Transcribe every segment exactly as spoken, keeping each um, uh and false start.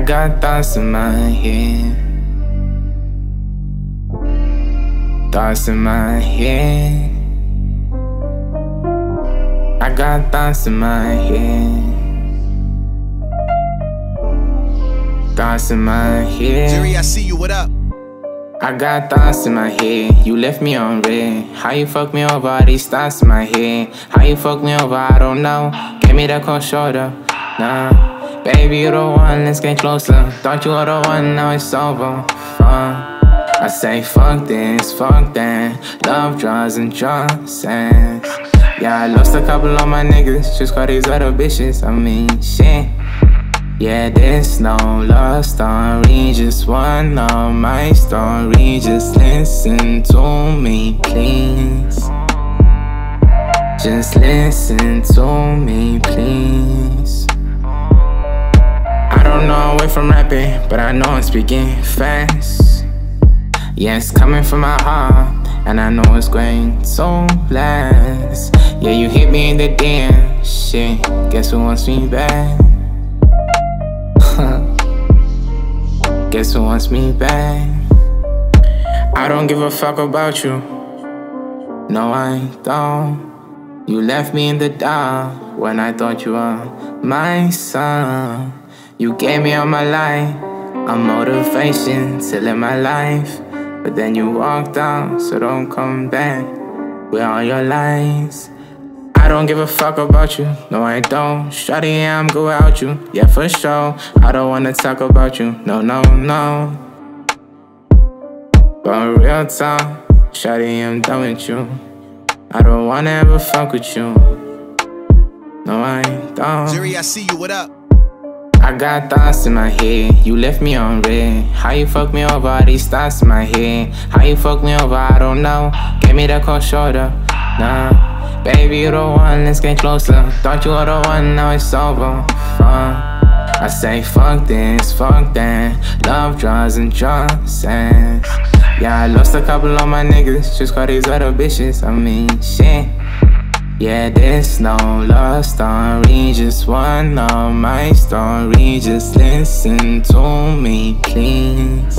got thoughts in my head, thoughts in my head. I got thoughts in my head, thoughts in my head. Jerry, I see you, what up? I got thoughts in my head, you left me on red. How you fuck me over, all these thoughts in my head. How you fuck me over, I don't know. Gave me that cold shoulder, nah. Baby, you the one, let's get closer. Thought you were the one, now it's over. Fuck. I say fuck this, fuck that. Love draws and draws sense. Yeah, I lost a couple of my niggas, just call these other bitches. I mean, shit. Yeah, there's no love story, just one of my story. Just listen to me, please. Just listen to me, please. I don't know away from rapping, but I know I'm speaking fast. Yeah, it's coming from my heart, and I know it's going to last. Yeah, you hit me in the D M, shit, guess who wants me back? Guess who wants me back? I don't give a fuck about you, no I don't. You left me in the dark when I thought you were my son. You gave me all my life, a motivation to live my life. But then you walked out, so don't come back with all your lies. I don't give a fuck about you, no I don't. Shawty, yeah, I'm good without you, yeah for sure. I don't wanna talk about you, no, no, no. But real talk, shawty, I'm done with you. I don't wanna ever fuck with you, no I don't. Jerry, I see you, what up? I got thoughts in my head, you left me on red. How you fuck me over, all these thoughts in my head. How you fuck me over, I don't know. Gave me that cold shoulder, nah. Baby, you the one, let's get closer. Thought you were the one, now it's over. Fuck. I say fuck this, fuck that. Love draws and draws sense. Yeah, I lost a couple of my niggas, just call these other bitches. I mean, shit. Yeah, there's no love story, just one of my story. Just listen to me, please.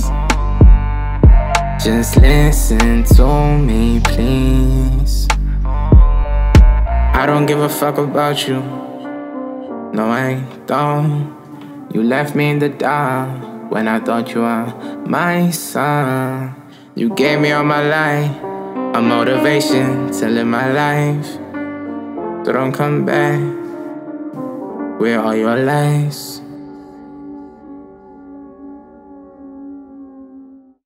Just listen to me, please. I don't give a fuck about you, no I don't. You left me in the dark when I thought you were my son. You gave me all my life, a motivation to live my life. So don't come back with all your lies.